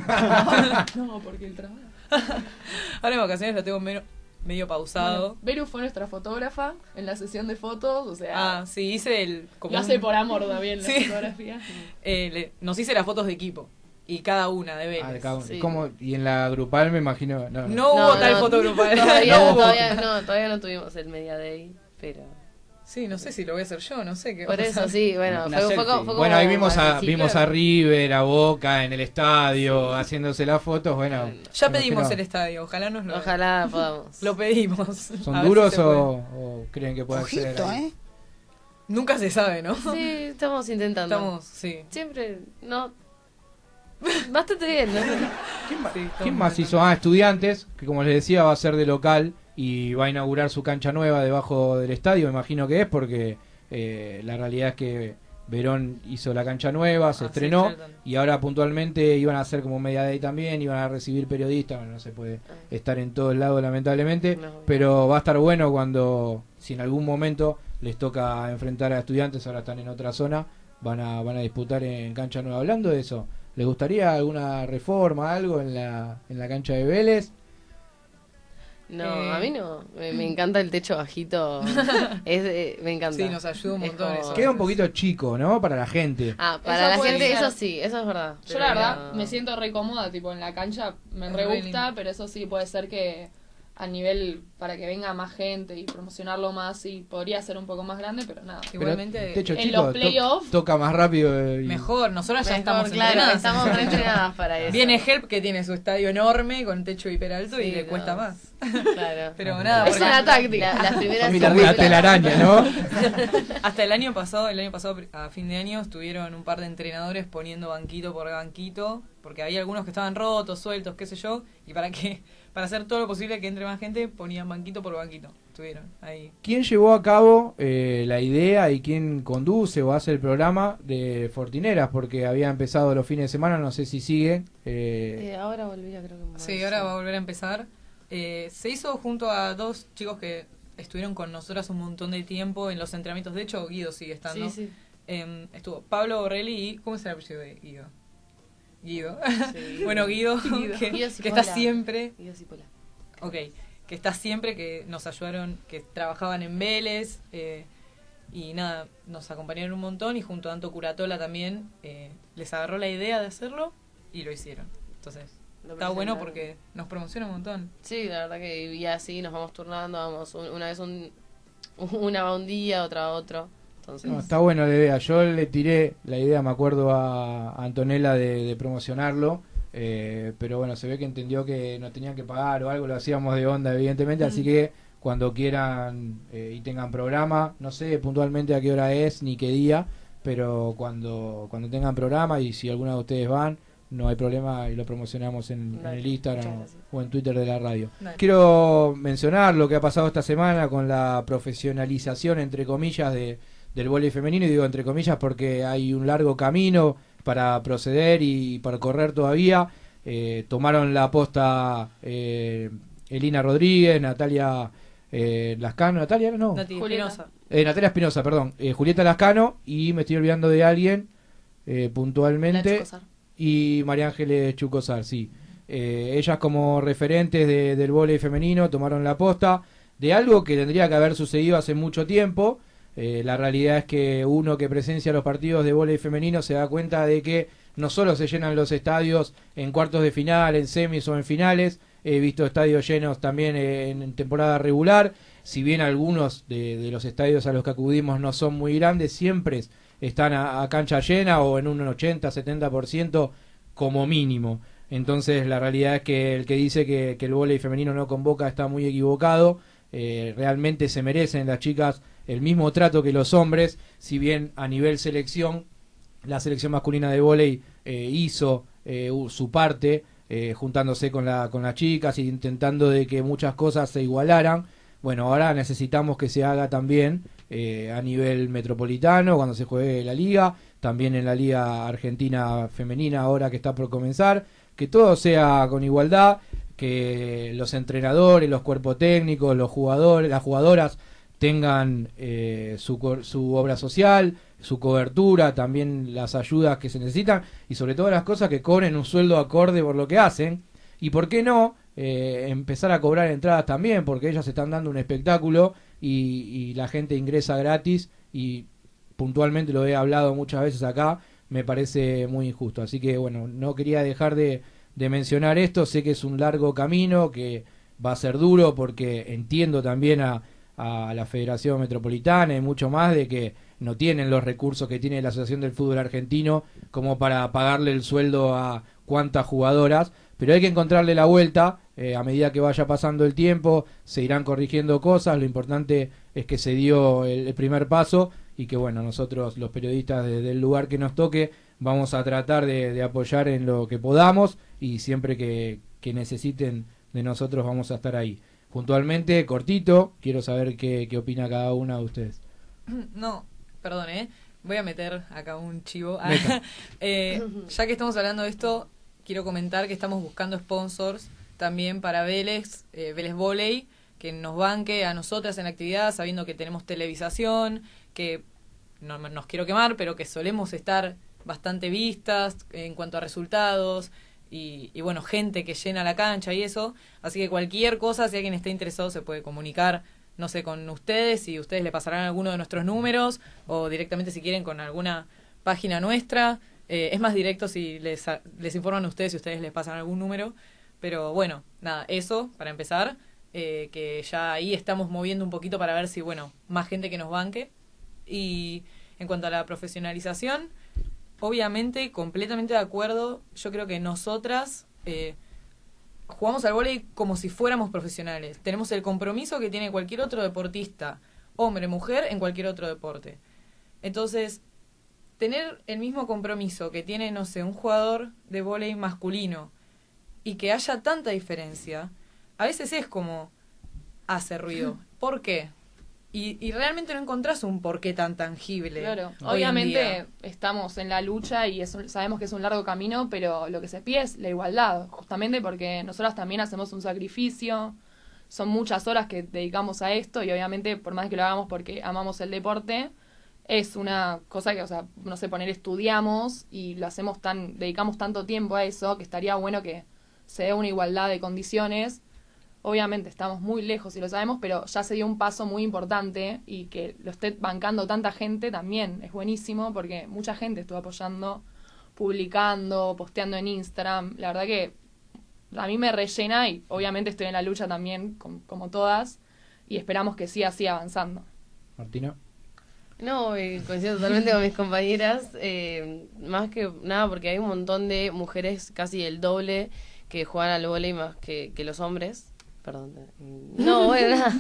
No, porque el trabajo. Ahora en vacaciones lo tengo medio pausado. Bueno, Beru fue nuestra fotógrafa en la sesión de fotos, o sea, Ah, sí, hice el. lo hace por amor también la Sí. fotografía. Nos hice las fotos de equipo. Y cada una de Vélez. Ah, de cada uno. Sí. ¿Cómo? Y en la grupal me imagino. No, No hubo tal foto grupal. No hubo. Todavía no tuvimos el Media Day, pero... Sí, no sé si lo voy a hacer yo, no sé qué. Por va a eso pasar. sí, bueno, Una fue selfie. como Bueno, ahí vimos al vimos principio. a River, a Boca en el estadio, haciéndose las fotos. Bueno, Ya me pedimos imagino. el estadio, ojalá nos lo. Ojalá podamos. Lo pedimos. ¿Son A ver duros si se puede. o creen que pueden ser? Ojito, ahí? Nunca se sabe, ¿no? Sí, estamos intentando. Estamos, sí. Siempre, no... Bastante bien, ¿no? ¿Quién más hizo? Ah, Estudiantes, que como les decía va a ser de local y va a inaugurar su cancha nueva debajo del estadio, me imagino que es porque la realidad es que Verón hizo la cancha nueva, se Ah, estrenó sí, Charlton. y ahora puntualmente iban a hacer como Media Day también, iban a recibir periodistas, bueno, no se puede estar en todos lados lamentablemente, No. pero va a estar bueno cuando, si en algún momento les toca enfrentar a Estudiantes, ahora están en otra zona, van a disputar en cancha nueva. Hablando de eso, ¿les gustaría alguna reforma, algo en la cancha de Vélez? No, a mí no. Me encanta el techo bajito. Me encanta. Sí, nos ayuda un Es montón como- eso. Queda un poquito chico, ¿no? Para la gente. Ah, para Eso la puede gente, ser. eso sí, eso es verdad. Yo la verdad me siento re cómoda, tipo en la cancha me Es re re gusta, lindo. pero eso sí puede ser que a nivel para que venga más gente y promocionarlo más, sí, podría ser un poco más grande, pero nada. Pero Igualmente, el techo en chico los playoffs- toca más rápido. mejor. Nosotros ya Mejor, estamos claro, entrenadas. estamos re entrenadas para eso. Viene Help, que tiene su estadio enorme con techo hiper alto y Sí, le no. cuesta más. Claro. Pero nada, Es porque una táctica. Las primeras Como la telaraña, ¿no? hasta el año pasado a fin de año estuvieron un par de entrenadores poniendo banquito por banquito, porque había algunos que estaban rotos, sueltos, qué sé yo, y para hacer todo lo posible que entre más gente, ponían banquito por banquito. Estuvieron ahí. ¿Quién llevó a cabo la idea y quién conduce o hace el programa de Fortineras? Porque había empezado los fines de semana, no sé si sigue. Ahora volvía, creo que. Sí, ahora va a volver a empezar. Se hizo junto a dos chicos que estuvieron con nosotras un montón de tiempo en los entrenamientos. De hecho, Guido sigue estando. Sí, sí. Estuvo Pablo Borrelli y... ¿Cómo es el apellido de Guido? Guido. Sí. Bueno, Guido, Guido que Cipolla. está siempre... Guido Cipolla. Ok, que está siempre, que nos ayudaron, que trabajaban en Vélez, y nada, nos acompañaron un montón, y junto a Anto Curatola también les agarró la idea de hacerlo y lo hicieron. Entonces, Lo está bueno presentaron. porque nos promociona un montón. Sí, la verdad que y así nos vamos turnando, vamos una vez una va un día, otra va otro. Entonces, No, está bueno la idea. Yo le tiré la idea, me acuerdo, a Antonella de promocionarlo. Pero bueno, se ve que entendió que nos tenían que pagar o algo, lo hacíamos de onda, evidentemente. Así que cuando quieran y tengan programa, no sé puntualmente a qué hora es ni qué día, pero cuando tengan programa y si alguna de ustedes van, no hay problema y lo promocionamos en Dale, el Instagram muchas gracias. o en Twitter de la radio. Dale. Quiero mencionar lo que ha pasado esta semana con la profesionalización, entre comillas, del vóley femenino, y digo entre comillas porque hay un largo camino para proceder y para correr todavía. Tomaron la posta Elina Rodríguez, Natalia Lascano, Natalia no, Nati Julieta. Espinosa. Natalia Espinosa, perdón, Julieta Lascano, y me estoy olvidando de alguien puntualmente, Nacho Cosar. y María Ángeles Chucosar, sí. Ellas como referentes del vóley femenino tomaron la posta de algo que tendría que haber sucedido hace mucho tiempo. La realidad es que uno que presencia los partidos de vóley femenino se da cuenta de que no solo se llenan los estadios en cuartos de final, en semis o en finales, he visto estadios llenos también en temporada regular, si bien algunos de los estadios a los que acudimos no son muy grandes, siempre están a cancha llena o en un 80-70% como mínimo. Entonces la realidad es que el que dice que el vóley femenino no convoca está muy equivocado. Realmente se merecen las chicas el mismo trato que los hombres, si bien a nivel selección la selección masculina de vóley hizo su parte, juntándose con las chicas e intentando de que muchas cosas se igualaran. Bueno, ahora necesitamos que se haga también a nivel metropolitano cuando se juegue la liga, también en la liga argentina femenina ahora que está por comenzar, que todo sea con igualdad, que los entrenadores, los cuerpos técnicos, los jugadores, las jugadoras tengan su obra social, su cobertura, también las ayudas que se necesitan y sobre todo las cosas que cobren un sueldo acorde por lo que hacen. Y por qué no empezar a cobrar entradas también, porque ellas están dando un espectáculo y la gente ingresa gratis y puntualmente lo he hablado muchas veces acá, me parece muy injusto. Así que bueno, no quería dejar de mencionar esto. Sé que es un largo camino, que va a ser duro porque entiendo también a la Federación Metropolitana y mucho más de que no tienen los recursos que tiene la Asociación del Fútbol Argentino como para pagarle el sueldo a cuantas jugadoras, pero hay que encontrarle la vuelta. A medida que vaya pasando el tiempo se irán corrigiendo cosas. Lo importante es que se dio el primer paso y que bueno, nosotros los periodistas del lugar que nos toque vamos a tratar de apoyar en lo que podamos y siempre que necesiten de nosotros vamos a estar ahí. Puntualmente, cortito, quiero saber qué opina cada una de ustedes. No, perdón, voy a meter acá un chivo. Ya que estamos hablando de esto, quiero comentar que estamos buscando sponsors también para Vélez, Vélez Volley, que nos banque a nosotras en la actividad, sabiendo que tenemos televisación, que no nos quiero quemar, pero que solemos estar bastante vistas en cuanto a resultados y bueno, gente que llena la cancha y eso. Así que cualquier cosa, si alguien está interesado, se puede comunicar, no sé, con ustedes y ustedes le pasarán alguno de nuestros números o directamente si quieren con alguna página nuestra. Es más directo si les informan a ustedes y ustedes les pasan algún número. Pero bueno, nada, eso para empezar, que ya ahí estamos moviendo un poquito para ver si, bueno, más gente que nos banque. Y en cuanto a la profesionalización, obviamente, completamente de acuerdo. Yo creo que nosotras jugamos al vóley como si fuéramos profesionales. Tenemos el compromiso que tiene cualquier otro deportista, hombre, mujer, en cualquier otro deporte. Entonces, tener el mismo compromiso que tiene, no sé, un jugador de vóley masculino y que haya tanta diferencia, a veces es como hace ruido. ¿Por qué? Y realmente no encontrás un porqué tan tangible. Claro, hoy obviamente en día. estamos en la lucha y sabemos que es un largo camino, pero lo que se pide es la igualdad, justamente porque nosotras también hacemos un sacrificio, son muchas horas que dedicamos a esto y obviamente por más que lo hagamos porque amamos el deporte, es una cosa que, o sea, no sé, estudiamos y lo hacemos dedicamos tanto tiempo a eso que estaría bueno que se dé una igualdad de condiciones. Obviamente estamos muy lejos y lo sabemos, pero ya se dio un paso muy importante y que lo esté bancando tanta gente también es buenísimo porque mucha gente estuvo apoyando, publicando, posteando en Instagram. La verdad que a mí me rellena y obviamente estoy en la lucha también, como todas, y esperamos que siga así avanzando. Martina. No, coincido totalmente con mis compañeras, más que nada porque hay un montón de mujeres, casi el doble, que juegan al vóley más que los hombres. Perdón. No, bueno, nada.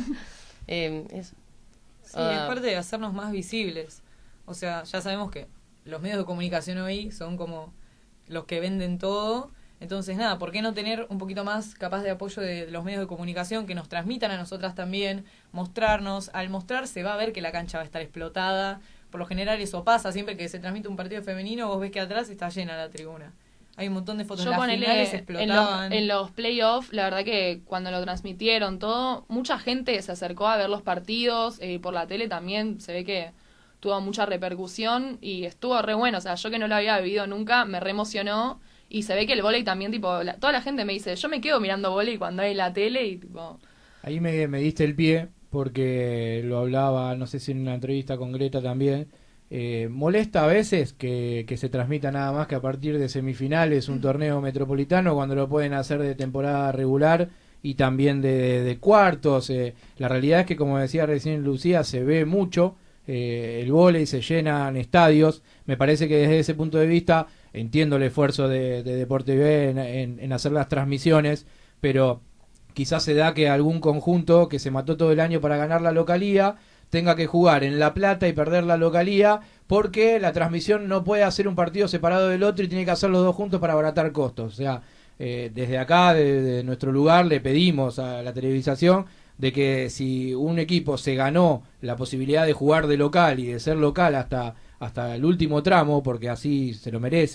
Eso. Sí, es parte de hacernos más visibles. O sea, ya sabemos que los medios de comunicación hoy son como los que venden todo. Entonces, nada, ¿por qué no tener un poquito más capaz de apoyo de los medios de comunicación que nos transmitan a nosotras también, mostrarnos? Al mostrar se va a ver que la cancha va a estar explotada. Por lo general eso pasa, siempre que se transmite un partido femenino, vos ves que atrás está llena la tribuna. Hay un montón de fotos. Las finales explotaban. En los playoffs, la verdad que cuando lo transmitieron todo, mucha gente se acercó a ver los partidos, por la tele también se ve que tuvo mucha repercusión y estuvo re bueno. O sea, yo que no lo había vivido nunca, me re emocionó y se ve que el vóley también, tipo, toda la gente me dice, yo me quedo mirando vóley cuando hay la tele y tipo... Ahí me diste el pie porque lo hablaba, no sé si en una entrevista con Greta también. Molesta a veces que se transmita nada más que a partir de semifinales un torneo metropolitano cuando lo pueden hacer de temporada regular y también de cuartos. La realidad es que, como decía recién Lucía, se ve mucho el vóley, se llenan estadios. Me parece que desde ese punto de vista entiendo el esfuerzo de Deporte TV en hacer las transmisiones, pero quizás se da que algún conjunto que se mató todo el año para ganar la localía tenga que jugar en La Plata y perder la localía porque la transmisión no puede hacer un partido separado del otro y tiene que hacer los dos juntos para abaratar costos. O sea, desde acá, desde nuestro lugar, le pedimos a la televisación de que si un equipo se ganó la posibilidad de jugar de local y de ser local hasta el último tramo, porque así se lo merece,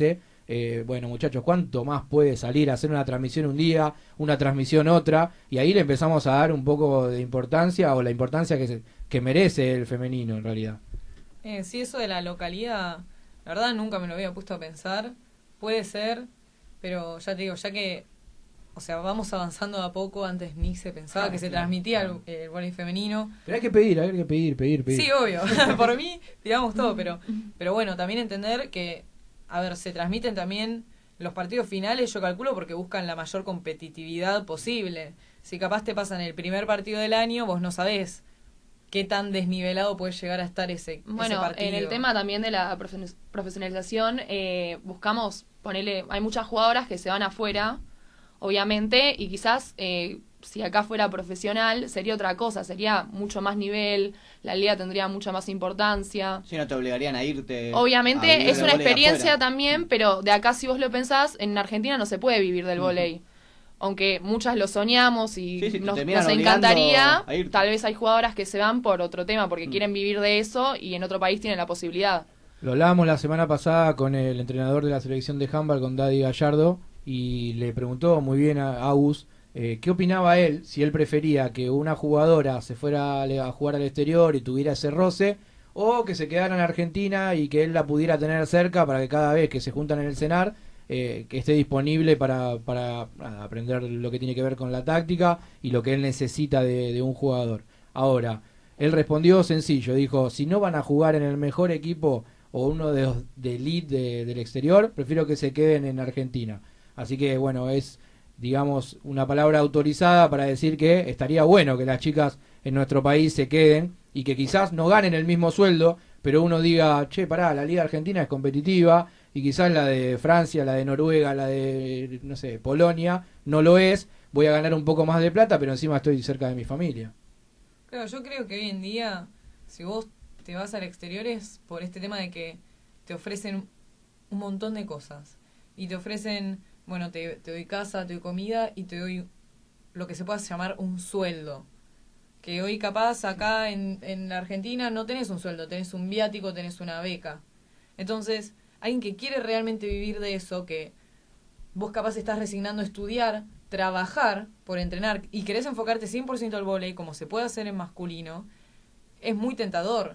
bueno muchachos, ¿cuánto más puede salir a hacer una transmisión un día, una transmisión otra? Y ahí le empezamos a dar un poco de importancia, o la importancia que merece el femenino en realidad. Sí, eso de la localidad, la verdad nunca me lo había puesto a pensar. Puede ser, pero ya te digo, ya que, o sea, vamos avanzando de a poco. Antes ni se pensaba que se transmitía el vóley femenino. Pero hay que pedir. Sí, obvio. Por mí, digamos todo, pero bueno, también entender que, a ver, se transmiten también los partidos finales, yo calculo, porque buscan la mayor competitividad posible. Si capaz te pasan el primer partido del año, vos no sabés qué tan desnivelado puede llegar a estar ese partido. En el tema también de la profesionalización, buscamos ponerle, hay muchas jugadoras que se van afuera, obviamente, y quizás si acá fuera profesional sería otra cosa, sería mucho más nivel, la liga tendría mucha más importancia. Sí, no te obligarían a irte. Obviamente es una experiencia también, pero de acá si vos lo pensás, en Argentina no se puede vivir del vóley. Aunque muchas lo soñamos y nos encantaría, tal vez hay jugadoras que se van por otro tema, porque quieren vivir de eso y en otro país tienen la posibilidad. Lo hablábamos la semana pasada con el entrenador de la selección de handball, con Daddy Gallardo, y le preguntó muy bien a Agus qué opinaba él, si él prefería que una jugadora se fuera a jugar al exterior y tuviera ese roce, o que se quedara en Argentina y que él la pudiera tener cerca para que cada vez que se juntan en el cenar, que esté disponible para aprender lo que tiene que ver con la táctica y lo que él necesita de un jugador. Ahora, él respondió sencillo, dijo, si no van a jugar en el mejor equipo o uno de los de elite del exterior, prefiero que se queden en Argentina. Así que bueno, es, digamos, una palabra autorizada para decir que estaría bueno que las chicas en nuestro país se queden y que quizás no ganen el mismo sueldo, pero uno diga, che, pará, la Liga Argentina es competitiva y quizás la de Francia, la de Noruega, la de, no sé, Polonia, no lo es, voy a ganar un poco más de plata, pero encima estoy cerca de mi familia. Claro, yo creo que hoy en día, si vos te vas al exterior es por este tema de que te ofrecen un montón de cosas. Y te ofrecen, bueno, te doy casa, te doy comida y te doy lo que se pueda llamar un sueldo. Que hoy capaz acá en la Argentina no tenés un sueldo, tenés un viático, tenés una beca. Entonces, alguien que quiere realmente vivir de eso, que vos capaz estás resignando a estudiar, trabajar por entrenar y querés enfocarte 100% al vóley, como se puede hacer en masculino, es muy tentador.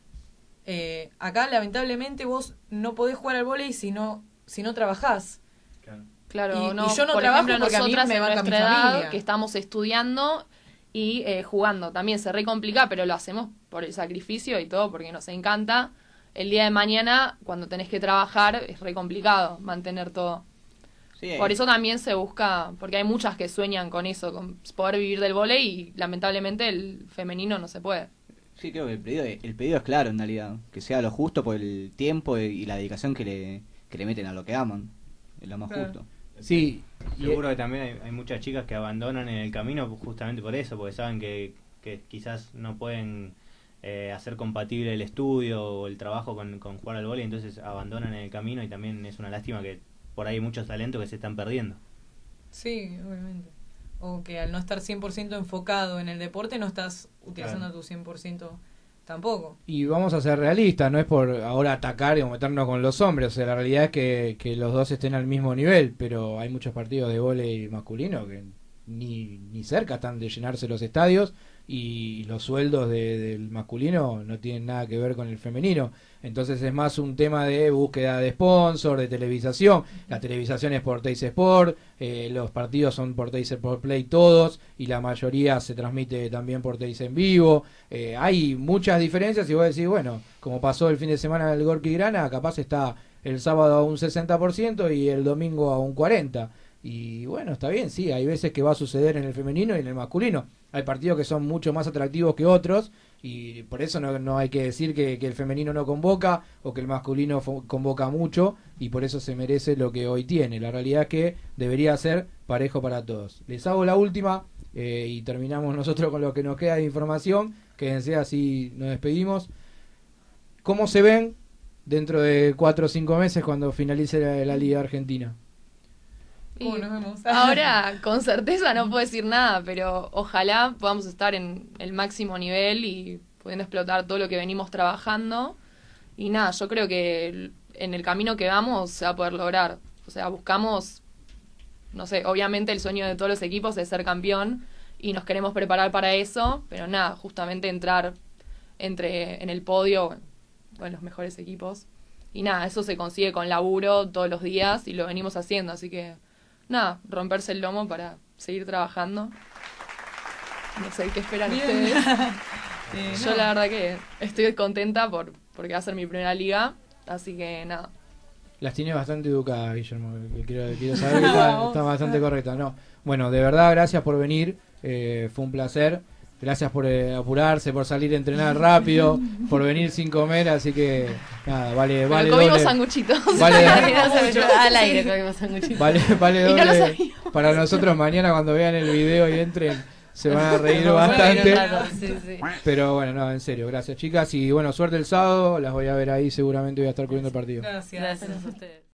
Acá, lamentablemente, vos no podés jugar al vóley si no trabajás. Claro, y yo no por trabajo ejemplo, porque a mí nosotras me en banca mi nuestra edad, familia. que estamos estudiando y jugando. También se recomplica, pero lo hacemos por el sacrificio y todo, porque nos encanta. El día de mañana, cuando tenés que trabajar, es re complicado mantener todo. Sí, por eso también se busca, porque hay muchas que sueñan con eso, con poder vivir del vóley, y lamentablemente el femenino no se puede. Sí, creo que el pedido es claro en realidad, que sea lo justo por el tiempo y la dedicación que le meten a lo que aman, es lo más justo. Sí, seguro que también hay muchas chicas que abandonan en el camino justamente por eso, porque saben que quizás no pueden hacer compatible el estudio o el trabajo con jugar al vóley, entonces abandonan en el camino, y también es una lástima que por ahí hay muchos talentos que se están perdiendo. Sí, obviamente. O que al no estar 100% enfocado en el deporte no estás utilizando tu 100% tampoco. Y vamos a ser realistas, no es por ahora atacar y meternos con los hombres, o sea, la realidad es que los dos estén al mismo nivel, pero hay muchos partidos de vóley masculino que ni cerca están de llenarse los estadios, y los sueldos del masculino no tienen nada que ver con el femenino. Entonces es más un tema de búsqueda de sponsor, de televisación. La televisación es por Teis Sport, los partidos son por Teis Sport Play todos, y la mayoría se transmite también por Teis en vivo. Hay muchas diferencias, y vos decís, bueno, como pasó el fin de semana del Gorki Grana, capaz está el sábado a un 60% y el domingo a un 40%. Y bueno, está bien, sí, hay veces que va a suceder en el femenino y en el masculino. Hay partidos que son mucho más atractivos que otros, y por eso no hay que decir que el femenino no convoca o que el masculino convoca mucho, y por eso se merece lo que hoy tiene. La realidad es que debería ser parejo para todos. Les hago la última y terminamos nosotros con lo que nos queda de información. Quédense, así nos despedimos. ¿Cómo se ven dentro de 4 o 5 meses cuando finalice la Liga Argentina? ¿Cómo nos vemos? Ahora, con certeza no puedo decir nada, pero ojalá podamos estar en el máximo nivel y pudiendo explotar todo lo que venimos trabajando. Y nada, yo creo que en el camino que vamos se va a poder lograr. O sea, buscamos, no sé, obviamente el sueño de todos los equipos es ser campeón y nos queremos preparar para eso, pero nada, justamente entrar en el podio con los mejores equipos. Y nada, eso se consigue con laburo todos los días y lo venimos haciendo, así que nada, romperse el lomo para seguir trabajando. No sé qué esperan ustedes. Yo la verdad que estoy contenta porque va a ser mi primera liga, así que nada. Las tiene bastante educadas, Guillermo, que quiero saber que está bastante correcta. No, bueno, de verdad, gracias por venir, fue un placer. Gracias por apurarse, por salir a entrenar rápido, por venir sin comer, así que nada, vale comimos doble. sanguchitos. Vale, Al aire comimos sanguchitos. vale Y no lo doble sabíamos. para nosotros mañana cuando vean el video y entren, se van a reír bastante. Sí. Pero bueno, no, en serio, gracias chicas y bueno, suerte el sábado, las voy a ver ahí, seguramente voy a estar cubriendo el partido. Gracias. Gracias a ustedes.